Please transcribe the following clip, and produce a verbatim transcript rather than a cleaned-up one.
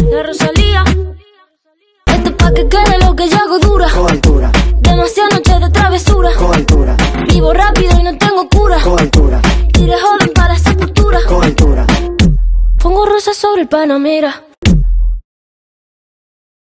de Rosalía. Esto es pa' que quede lo que yo hago dura. Coaltura, Demasiadas noches de travesura. coaltura, Vivo rápido y no tengo cura. coaltura, Tiré joven para la sepultura. coaltura. Pongo rosas sobre el Panamera.